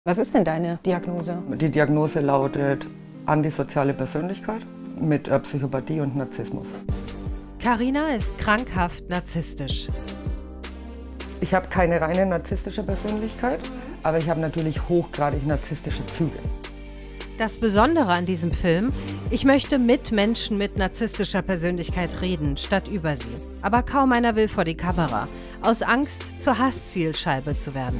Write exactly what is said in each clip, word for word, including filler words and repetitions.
Was ist denn deine Diagnose? Die Diagnose lautet antisoziale Persönlichkeit mit äh, Psychopathie und Narzissmus. Carina ist krankhaft narzisstisch. Ich habe keine reine narzisstische Persönlichkeit, aber ich habe natürlich hochgradig narzisstische Züge. Das Besondere an diesem Film, ich möchte mit Menschen mit narzisstischer Persönlichkeit reden, statt über sie. Aber kaum einer will vor die Kamera, aus Angst, zur Hasszielscheibe zu werden.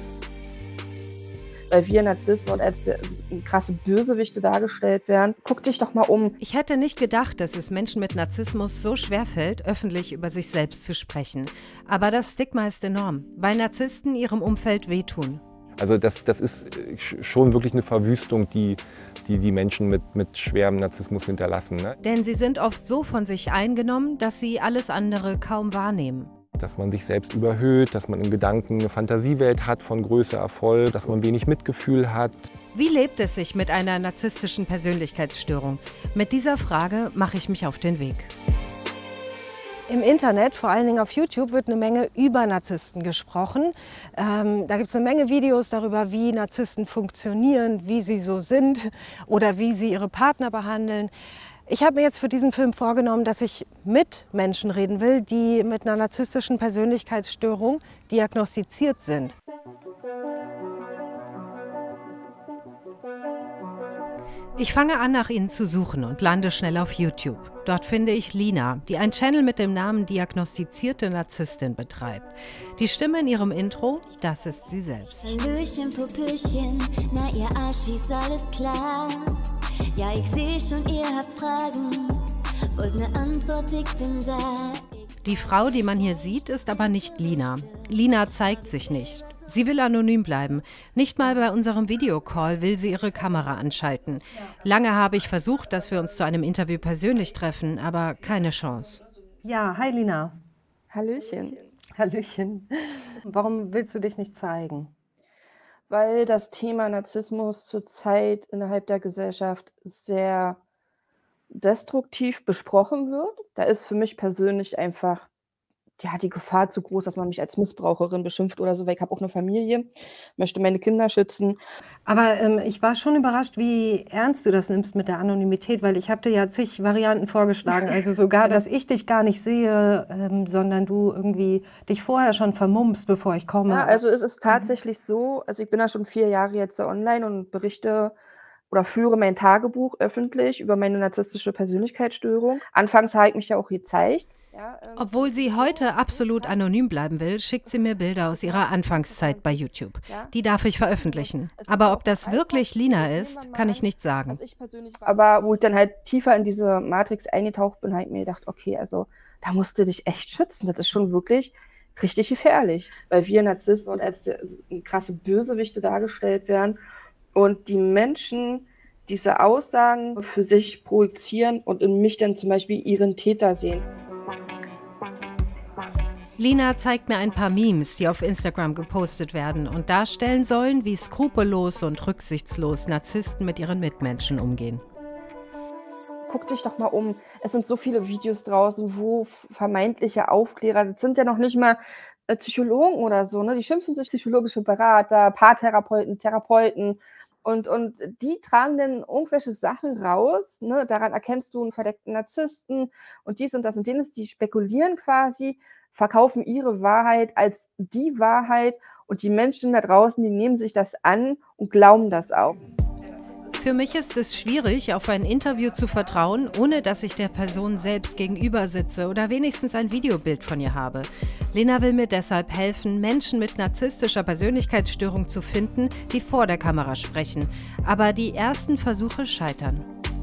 Weil wir Narzissten und als krasse Bösewichte dargestellt werden. Guck dich doch mal um. Ich hätte nicht gedacht, dass es Menschen mit Narzissmus so schwerfällt, öffentlich über sich selbst zu sprechen. Aber das Stigma ist enorm, weil Narzissten ihrem Umfeld wehtun. Also das, das ist schon wirklich eine Verwüstung, die die, die Menschen mit, mit schwerem Narzissmus hinterlassen. Ne? Denn sie sind oft so von sich eingenommen, dass sie alles andere kaum wahrnehmen. Dass man sich selbst überhöht, dass man in Gedanken eine Fantasiewelt hat von Größe, Erfolg, dass man wenig Mitgefühl hat. Wie lebt es sich mit einer narzisstischen Persönlichkeitsstörung? Mit dieser Frage mache ich mich auf den Weg. Im Internet, vor allen Dingen auf YouTube, wird eine Menge über Narzissten gesprochen. Ähm, da gibt es eine Menge Videos darüber, wie Narzissten funktionieren, wie sie so sind oder wie sie ihre Partner behandeln. Ich habe mir jetzt für diesen Film vorgenommen, dass ich mit Menschen reden will, die mit einer narzisstischen Persönlichkeitsstörung diagnostiziert sind. Ich fange an, nach ihnen zu suchen und lande schnell auf YouTube. Dort finde ich Lina, die einen Channel mit dem Namen Diagnostizierte Narzisstin betreibt. Die Stimme in ihrem Intro, das ist sie selbst. Hallöchen, Puppelchen, na ihr Arschis, alles klar? Ja, ich sehe schon, ihr habt Fragen, wollt ne Antwort, ich bin da. Die Frau, die man hier sieht, ist aber nicht Lina. Lina zeigt sich nicht. Sie will anonym bleiben. Nicht mal bei unserem Videocall will sie ihre Kamera anschalten. Lange habe ich versucht, dass wir uns zu einem Interview persönlich treffen, aber keine Chance. Ja, hi Lina. Hallöchen. Hallöchen. Warum willst du dich nicht zeigen? Weil das Thema Narzissmus zurzeit innerhalb der Gesellschaft sehr destruktiv besprochen wird. Da ist für mich persönlich einfach ja, die Gefahr zu groß, dass man mich als Missbraucherin beschimpft oder so, weil ich habe auch eine Familie, möchte meine Kinder schützen. Aber ähm, ich war schon überrascht, wie ernst du das nimmst mit der Anonymität, weil ich habe dir ja zig Varianten vorgeschlagen, also sogar, dass ich dich gar nicht sehe, ähm, sondern du irgendwie dich vorher schon vermummst, bevor ich komme. Ja, also es ist tatsächlich so, also ich bin ja schon vier Jahre jetzt online und berichte oder führe mein Tagebuch öffentlich über meine narzisstische Persönlichkeitsstörung. Anfangs habe ich mich ja auch gezeigt. Ja, ähm, Obwohl sie heute absolut anonym bleiben will, schickt sie mir Bilder aus ihrer Anfangszeit bei YouTube. Die darf ich veröffentlichen. Aber ob das wirklich Lina ist, kann ich nicht sagen. also ich persönlich war- Aber wo ich dann halt tiefer in diese Matrix eingetaucht bin, habe ich mir gedacht, okay, also da musst du dich echt schützen. Das ist schon wirklich richtig gefährlich. Weil wir Narzissten und als der- krasse Bösewichte dargestellt werden und die Menschen diese Aussagen für sich projizieren und in mich dann zum Beispiel ihren Täter sehen. Lina zeigt mir ein paar Memes, die auf Instagram gepostet werden und darstellen sollen, wie skrupellos und rücksichtslos Narzissten mit ihren Mitmenschen umgehen. Guck dich doch mal um. Es sind so viele Videos draußen, wo vermeintliche Aufklärer, das sind ja noch nicht mal äh, Psychologen oder so, ne? Die schimpfen sich psychologische Berater, Paartherapeuten, Therapeuten. Und, und die tragen dann irgendwelche Sachen raus, ne? Daran erkennst du einen verdeckten Narzissten und dies und das und jenes. Die spekulieren quasi, verkaufen ihre Wahrheit als die Wahrheit und die Menschen da draußen, die nehmen sich das an und glauben das auch. Für mich ist es schwierig, auf ein Interview zu vertrauen, ohne dass ich der Person selbst gegenüber sitze oder wenigstens ein Videobild von ihr habe. Lina will mir deshalb helfen, Menschen mit narzisstischer Persönlichkeitsstörung zu finden, die vor der Kamera sprechen. Aber die ersten Versuche scheitern.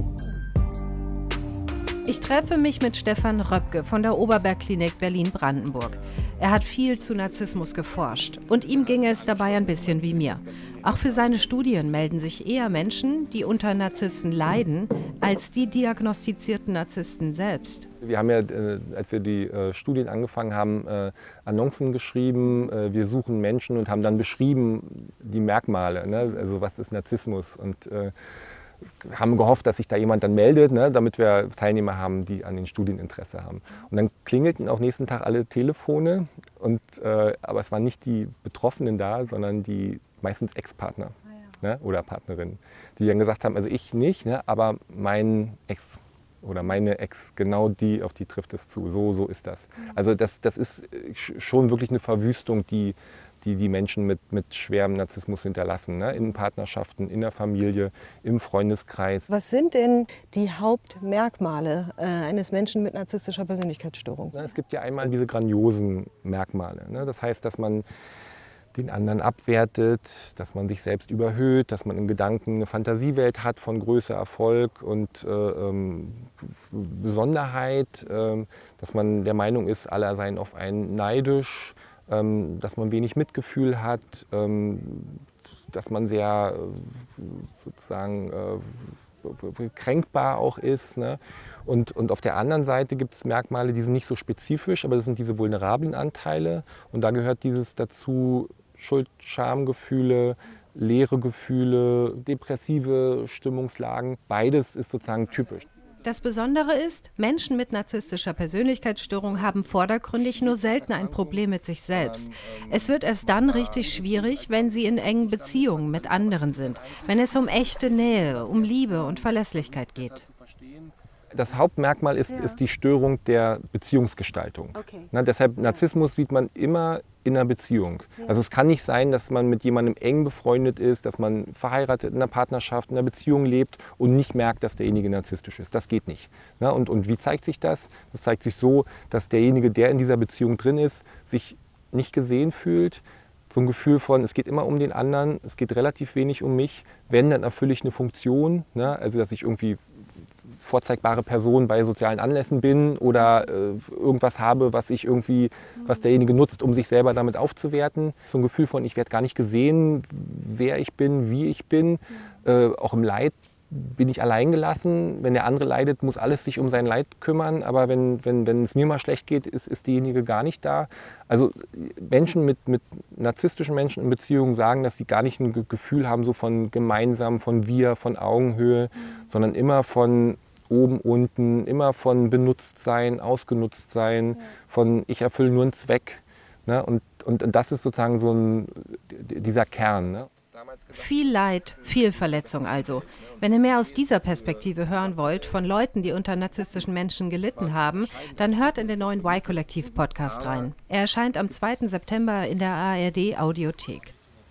Ich treffe mich mit Stefan Röpke von der Oberbergklinik Berlin-Brandenburg. Er hat viel zu Narzissmus geforscht und ihm ginge es dabei ein bisschen wie mir. Auch für seine Studien melden sich eher Menschen, die unter Narzissten leiden, als die diagnostizierten Narzissten selbst. Wir haben ja, äh, als wir die äh, Studien angefangen haben, äh, Annoncen geschrieben, äh, wir suchen Menschen und haben dann beschrieben die Merkmale, ne? Also was ist Narzissmus und äh, haben gehofft, dass sich da jemand dann meldet, ne, damit wir Teilnehmer haben, die an den Studien Interesse haben. Und dann klingelten auch nächsten Tag alle Telefone, und, äh, aber es waren nicht die Betroffenen da, sondern die meistens Ex-Partner. ne? Oder Partnerinnen, die dann gesagt haben, also ich nicht, ne? Aber mein Ex oder meine Ex, genau die, auf die trifft es zu. So, so ist das. Also das, das ist schon wirklich eine Verwüstung, die die, die Menschen mit, mit schwerem Narzissmus hinterlassen, ne? In Partnerschaften, in der Familie, im Freundeskreis. Was sind denn die Hauptmerkmale äh, eines Menschen mit narzisstischer Persönlichkeitsstörung? Es gibt ja einmal diese grandiosen Merkmale. Ne? Das heißt, dass man den anderen abwertet, dass man sich selbst überhöht, dass man in Gedanken eine Fantasiewelt hat von Größe, Erfolg und äh, ähm, Besonderheit, äh, dass man der Meinung ist, alle seien auf einen neidisch, ähm, dass man wenig Mitgefühl hat, ähm, dass man sehr äh, sozusagen äh, kränkbar auch ist. Ne? Und, und auf der anderen Seite gibt es Merkmale, die sind nicht so spezifisch, aber das sind diese vulnerablen Anteile. Und da gehört dieses dazu, Schuld, Schamgefühle, leere Gefühle, depressive Stimmungslagen. Beides ist sozusagen typisch. Das Besondere ist, Menschen mit narzisstischer Persönlichkeitsstörung haben vordergründig nur selten ein Problem mit sich selbst. Es wird erst dann richtig schwierig, wenn sie in engen Beziehungen mit anderen sind, wenn es um echte Nähe, um Liebe und Verlässlichkeit geht. Das Hauptmerkmal ist, ja. ist die Störung der Beziehungsgestaltung. Okay. Na, deshalb Narzissmus sieht man immer in einer Beziehung. Ja. Also es kann nicht sein, dass man mit jemandem eng befreundet ist, dass man verheiratet in einer Partnerschaft, in einer Beziehung lebt und nicht merkt, dass derjenige narzisstisch ist. Das geht nicht. Na, und, und wie zeigt sich das? Das zeigt sich so, dass derjenige, der in dieser Beziehung drin ist, sich nicht gesehen fühlt. So ein Gefühl von, es geht immer um den anderen, es geht relativ wenig um mich. Wenn, dann erfülle ich eine Funktion, ne? Also dass ich irgendwie vorzeigbare Person bei sozialen Anlässen bin oder äh, irgendwas habe, was ich irgendwie, was derjenige nutzt, um sich selber damit aufzuwerten. So ein Gefühl von, ich werde gar nicht gesehen, wer ich bin, wie ich bin. Äh, auch im Leid bin ich allein gelassen. Wenn der andere leidet, muss alles sich um sein Leid kümmern. Aber wenn, wenn, wenn es mir mal schlecht geht, ist, ist diejenige gar nicht da. Also Menschen mit, mit narzisstischen Menschen in Beziehungen sagen, dass sie gar nicht ein Gefühl haben so von gemeinsam, von wir, von Augenhöhe, mhm. sondern immer von oben, unten, immer von benutzt sein, ausgenutzt sein, ja. von ich erfülle nur einen Zweck. Ne? Und, und, und das ist sozusagen so ein, dieser Kern. Ne? Viel Leid, viel Verletzung also. Wenn ihr mehr aus dieser Perspektive hören wollt, von Leuten, die unter narzisstischen Menschen gelitten haben, dann hört in den neuen Y-Kollektiv-Podcast rein. Er erscheint am zweiten September in der A R D-Audiothek.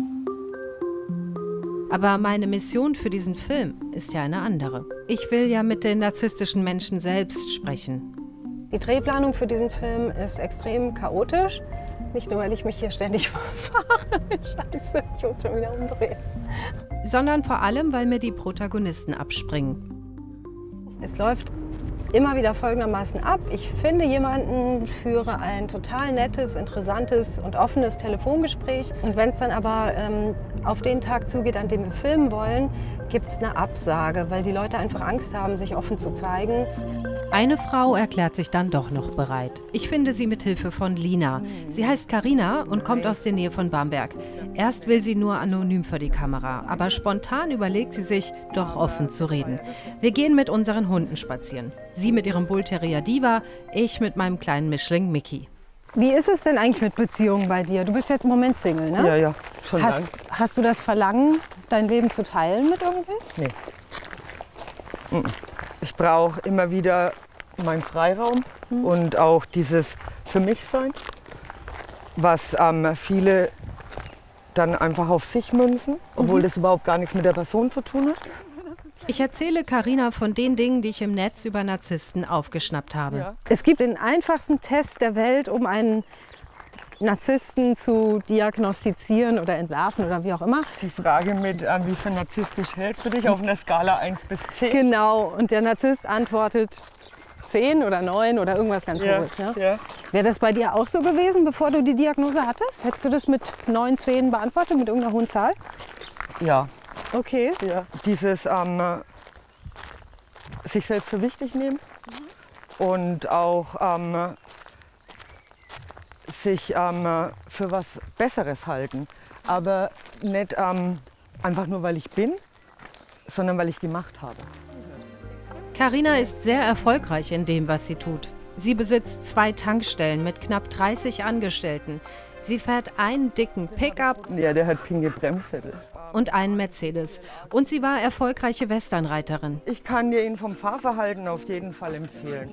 Aber meine Mission für diesen Film ist ja eine andere. Ich will ja mit den narzisstischen Menschen selbst sprechen. Die Drehplanung für diesen Film ist extrem chaotisch. Nicht nur, weil ich mich hier ständig verfahre. Scheiße, ich muss schon wieder umdrehen. Sondern vor allem, weil mir die Protagonisten abspringen. Es läuft immer wieder folgendermaßen ab. Ich finde jemanden, führe ein total nettes, interessantes und offenes Telefongespräch. Und wenn es dann aber ähm, auf den Tag zugeht, an dem wir filmen wollen, gibt es eine Absage, weil die Leute einfach Angst haben, sich offen zu zeigen. Eine Frau erklärt sich dann doch noch bereit. Ich finde sie mit Hilfe von Lina. Sie heißt Carina und kommt aus der Nähe von Bamberg. Erst will sie nur anonym für die Kamera, aber spontan überlegt sie sich, doch offen zu reden. Wir gehen mit unseren Hunden spazieren. Sie mit ihrem Bullterrier Diva, ich mit meinem kleinen Mischling Mickey. Wie ist es denn eigentlich mit Beziehungen bei dir? Du bist jetzt im Moment Single, ne? Ja, ja, schon hast, lang. Hast du das Verlangen, dein Leben zu teilen mit irgendwem? Nee. Ich brauche immer wieder meinen Freiraum mhm. und auch dieses für mich sein, was ähm, viele dann einfach auf sich münzen, obwohl mhm. das überhaupt gar nichts mit der Person zu tun hat. Ich erzähle Carina von den Dingen, die ich im Netz über Narzissten aufgeschnappt habe. Ja. Es gibt den einfachsten Test der Welt, um einen Narzissten zu diagnostizieren oder entlarven oder wie auch immer. Die Frage mit, ähm, wie viel narzisstisch hältst du dich auf einer Skala eins bis zehn? Genau, und der Narzisst antwortet zehn oder neun oder irgendwas ganz ja, Hohes. Ne? Ja. Wäre das bei dir auch so gewesen, bevor du die Diagnose hattest? Hättest du das mit neun, zehn beantwortet, mit irgendeiner hohen Zahl? Ja. Okay. Ja. Dieses ähm, sich selbst für wichtig nehmen mhm. und auch ähm, sich ähm, für was Besseres halten. Aber nicht ähm, einfach nur, weil ich bin, sondern weil ich gemacht habe. Carina ist sehr erfolgreich in dem, was sie tut. Sie besitzt zwei Tankstellen mit knapp dreißig Angestellten. Sie fährt einen dicken Pickup ja, der hat pinke Bremssättel. und einen Mercedes. Und sie war erfolgreiche Westernreiterin. Ich kann dir ihn vom Fahrverhalten auf jeden Fall empfehlen.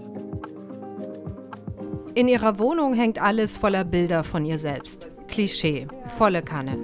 In ihrer Wohnung hängt alles voller Bilder von ihr selbst. Klischee, volle Kanne.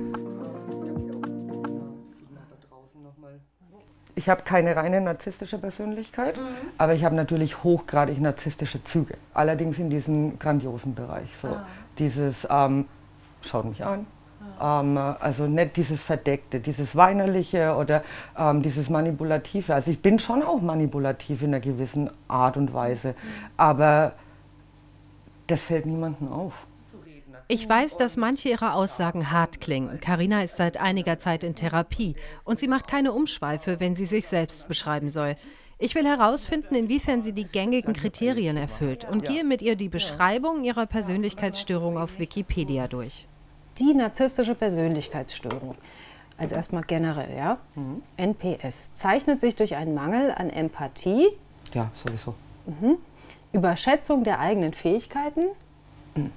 Ich habe keine reine narzisstische Persönlichkeit, mhm. aber ich habe natürlich hochgradig narzisstische Züge. Allerdings in diesem grandiosen Bereich. So. Ah. Dieses, ähm, schaut mich an, ah. ähm, also nicht dieses Verdeckte, dieses Weinerliche oder ähm, dieses Manipulative. Also ich bin schon auch manipulativ in einer gewissen Art und Weise, mhm. aber das fällt niemandem auf. Ich weiß, dass manche ihrer Aussagen hart klingen. Carina ist seit einiger Zeit in Therapie und sie macht keine Umschweife, wenn sie sich selbst beschreiben soll. Ich will herausfinden, inwiefern sie die gängigen Kriterien erfüllt und gehe mit ihr die Beschreibung ihrer Persönlichkeitsstörung auf Wikipedia durch. Die narzisstische Persönlichkeitsstörung, also erstmal generell, ja, mhm. N P S, zeichnet sich durch einen Mangel an Empathie, ja, sowieso, mhm. Überschätzung der eigenen Fähigkeiten, mhm.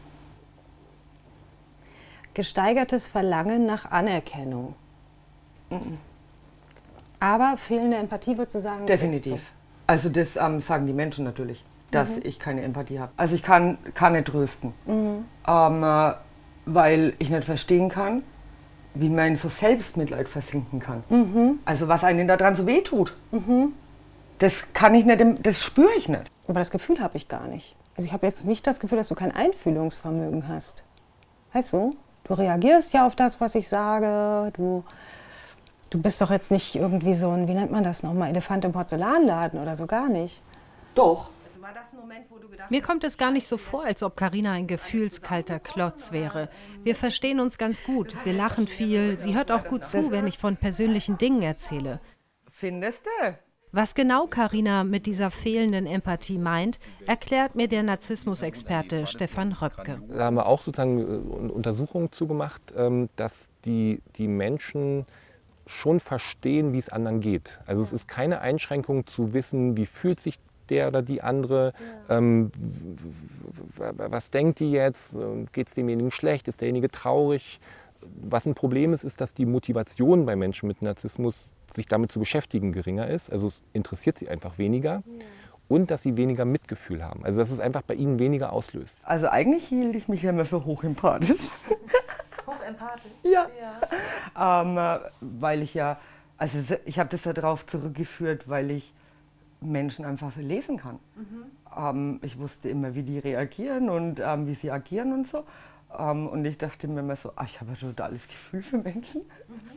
gesteigertes Verlangen nach Anerkennung. Mhm. Aber fehlende Empathie, würdest du sagen? Definitiv. So. Also das ähm, sagen die Menschen natürlich, dass mhm. ich keine Empathie habe. Also ich kann, kann nicht trösten, mhm. ähm, äh, weil ich nicht verstehen kann, wie man in so Selbstmitleid versinken kann. Mhm. Also was einen daran so wehtut. Mhm. Das kann ich nicht, das spüre ich nicht. Aber das Gefühl habe ich gar nicht. Also ich habe jetzt nicht das Gefühl, dass du kein Einfühlungsvermögen hast. Weißt du? Du reagierst ja auf das, was ich sage. Du, du bist doch jetzt nicht irgendwie so ein, wie nennt man das nochmal, Elefant im Porzellanladen oder so, gar nicht. Doch. Mir kommt es gar nicht so vor, als ob Carina ein gefühlskalter Klotz wäre. Wir verstehen uns ganz gut, wir lachen viel, sie hört auch gut zu, wenn ich von persönlichen Dingen erzähle. Findest du? Was genau Carina mit dieser fehlenden Empathie meint, erklärt mir der Narzissmusexperte Stefan Röpke. Da haben wir auch sozusagen Untersuchungen zugemacht, dass die, die Menschen schon verstehen, wie es anderen geht. Also es ist keine Einschränkung zu wissen, wie fühlt sich der oder die andere, ja. ähm, was denkt die jetzt, geht es demjenigen schlecht, ist derjenige traurig. Was ein Problem ist, ist, dass die Motivation bei Menschen mit Narzissmus, sich damit zu beschäftigen, geringer ist. Also es interessiert sie einfach weniger. Ja. Und dass sie weniger Mitgefühl haben. Also dass es einfach bei ihnen weniger auslöst. Also eigentlich hielt ich mich ja immer für hochempathisch. Hochempathisch? Ja. ja. Ähm, weil ich ja, also ich habe das ja darauf zurückgeführt, weil ich Menschen einfach lesen kann. Mhm. Ähm, ich wusste immer, wie die reagieren und ähm, wie sie agieren und so. Ähm, und ich dachte mir immer so, ach, ich habe ein totales Gefühl für Menschen. Mhm.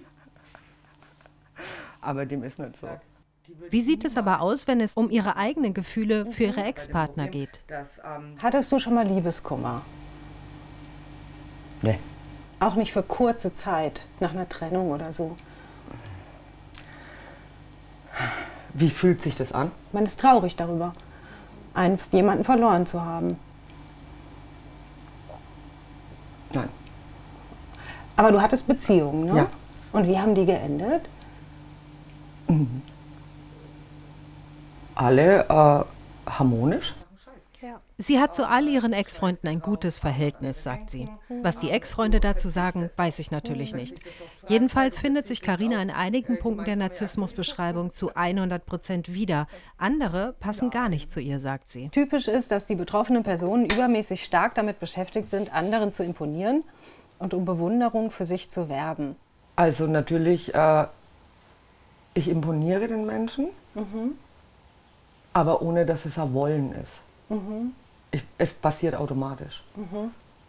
Aber dem ist nicht so. Wie sieht es aber aus, wenn es um ihre eigenen Gefühle für ihre Ex-Partner geht? Hattest du schon mal Liebeskummer? Nee. Auch nicht für kurze Zeit, nach einer Trennung oder so? Wie fühlt sich das an? Man ist traurig darüber, einen, jemanden verloren zu haben. Nein. Aber du hattest Beziehungen, ne? Ja. Und wie haben die geendet? Mhm. Alle äh, harmonisch. Sie hat zu all ihren Ex-Freunden ein gutes Verhältnis, sagt sie. Was die Ex-Freunde dazu sagen, weiß ich natürlich nicht. Jedenfalls findet sich Carina in einigen Punkten der Narzissmusbeschreibung zu hundert Prozent wieder. Andere passen gar nicht zu ihr, sagt sie. Typisch ist, dass die betroffenen Personen übermäßig stark damit beschäftigt sind, anderen zu imponieren und um Bewunderung für sich zu werben. Also natürlich, äh, ich imponiere den Menschen, mhm. aber ohne, dass es ein Wollen ist. Mhm. Ich, es passiert automatisch. Mhm.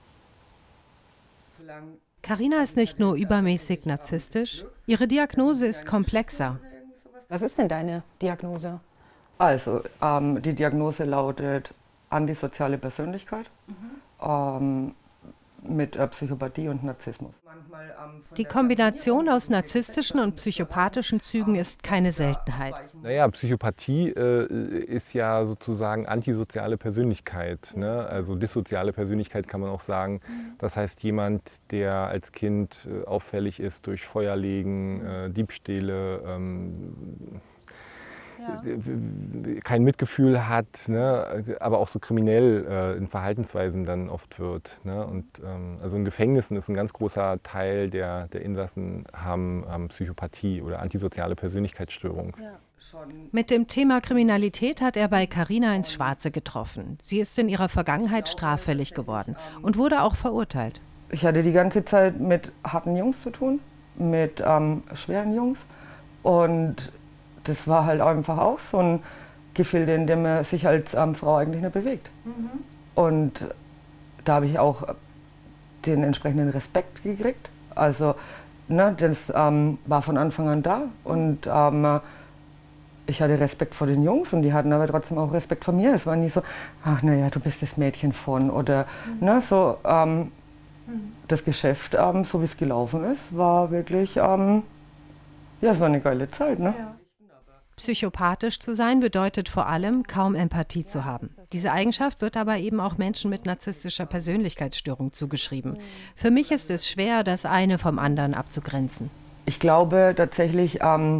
Carina ist nicht nur übermäßig narzisstisch, ihre Diagnose ist komplexer. Was ist denn deine Diagnose? Also, ähm, die Diagnose lautet antisoziale Persönlichkeit. Mhm. Ähm, mit äh, Psychopathie und Narzissmus. Die Kombination aus narzisstischen und psychopathischen Zügen ist keine Seltenheit. Naja, Psychopathie äh, ist ja sozusagen antisoziale Persönlichkeit, ne? Also dissoziale Persönlichkeit kann man auch sagen. Das heißt, jemand, der als Kind äh, auffällig ist durch Feuerlegen, äh, Diebstähle, ähm, Ja. kein Mitgefühl hat, ne? Aber auch so kriminell äh, in Verhaltensweisen dann oft wird. Ne? Und ähm, also in Gefängnissen ist ein ganz großer Teil der, der Insassen haben, haben Psychopathie oder antisoziale Persönlichkeitsstörung. Ja. Mit dem Thema Kriminalität hat er bei Carina ins Schwarze getroffen. Sie ist in ihrer Vergangenheit straffällig geworden und wurde auch verurteilt. Ich hatte die ganze Zeit mit harten Jungs zu tun, mit ähm, schweren Jungs. Und das war halt einfach auch so ein Gefilde, in dem man sich als ähm, Frau eigentlich nicht bewegt. Mhm. Und da habe ich auch den entsprechenden Respekt gekriegt. Also ne, das ähm, war von Anfang an da. Und ähm, ich hatte Respekt vor den Jungs und die hatten aber trotzdem auch Respekt vor mir. Es war nie so, ach naja, du bist das Mädchen von oder mhm. ne, so. Ähm, mhm. Das Geschäft, ähm, so wie es gelaufen ist, war wirklich, ähm, ja, es war eine geile Zeit. Ne? Ja. Psychopathisch zu sein bedeutet vor allem, kaum Empathie zu haben. Diese Eigenschaft wird aber eben auch Menschen mit narzisstischer Persönlichkeitsstörung zugeschrieben. Für mich ist es schwer, das eine vom anderen abzugrenzen. Ich glaube tatsächlich, ähm,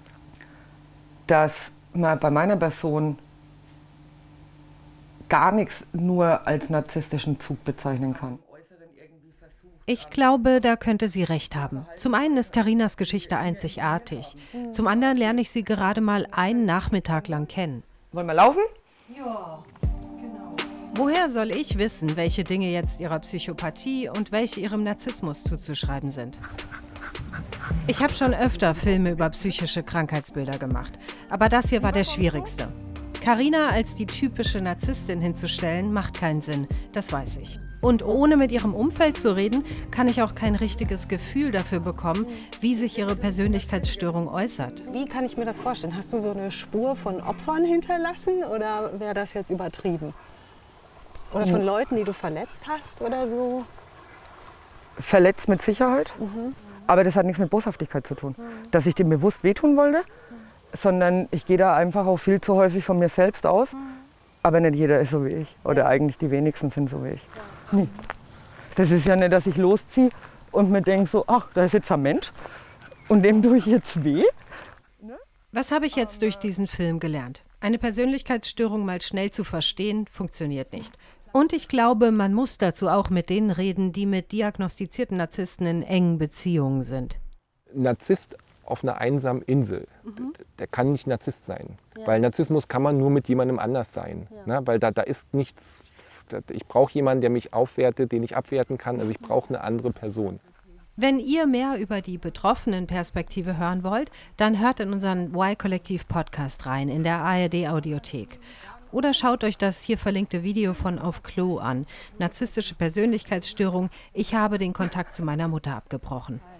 dass man bei meiner Person gar nichts nur als narzisstischen Zug bezeichnen kann. Ich glaube, da könnte sie recht haben. Zum einen ist Carinas Geschichte einzigartig. Zum anderen lerne ich sie gerade mal einen Nachmittag lang kennen. Wollen wir laufen? Ja, genau. Woher soll ich wissen, welche Dinge jetzt ihrer Psychopathie und welche ihrem Narzissmus zuzuschreiben sind? Ich habe schon öfter Filme über psychische Krankheitsbilder gemacht, aber das hier war der schwierigste. Carina als die typische Narzisstin hinzustellen, macht keinen Sinn, das weiß ich. Und ohne mit ihrem Umfeld zu reden, kann ich auch kein richtiges Gefühl dafür bekommen, wie sich ihre Persönlichkeitsstörung äußert. Wie kann ich mir das vorstellen? Hast du so eine Spur von Opfern hinterlassen oder wäre das jetzt übertrieben? Oder von Leuten, die du verletzt hast oder so? Verletzt mit Sicherheit, mhm. aber das hat nichts mit Boshaftigkeit zu tun. Mhm. Dass ich dem bewusst wehtun wollte, mhm. sondern ich gehe da einfach auch viel zu häufig von mir selbst aus. Mhm. Aber nicht jeder ist so wie ich. Oder eigentlich die wenigsten sind so wie ich. Ja. Nee. Das ist ja nicht, dass ich losziehe und mir denke so, ach, da ist jetzt ein Mensch und dem tue ich jetzt weh. Ne? Was habe ich jetzt durch diesen Film gelernt? Eine Persönlichkeitsstörung mal schnell zu verstehen, funktioniert nicht. Und ich glaube, man muss dazu auch mit denen reden, die mit diagnostizierten Narzissten in engen Beziehungen sind. Narzisst auf einer einsamen Insel, mhm. der kann nicht Narzisst sein. Ja. Weil Narzissmus kann man nur mit jemandem anders sein. Ja. Ne? Weil da, da ist nichts, da, ich brauche jemanden, der mich aufwertet, den ich abwerten kann. Also ich brauche eine andere Person. Wenn ihr mehr über die Betroffenen-Perspektive hören wollt, dann hört in unseren Y-Kollektiv-Podcast rein in der A R D-Audiothek. Oder schaut euch das hier verlinkte Video von Auf Klo an. Narzisstische Persönlichkeitsstörung, ich habe den Kontakt zu meiner Mutter abgebrochen.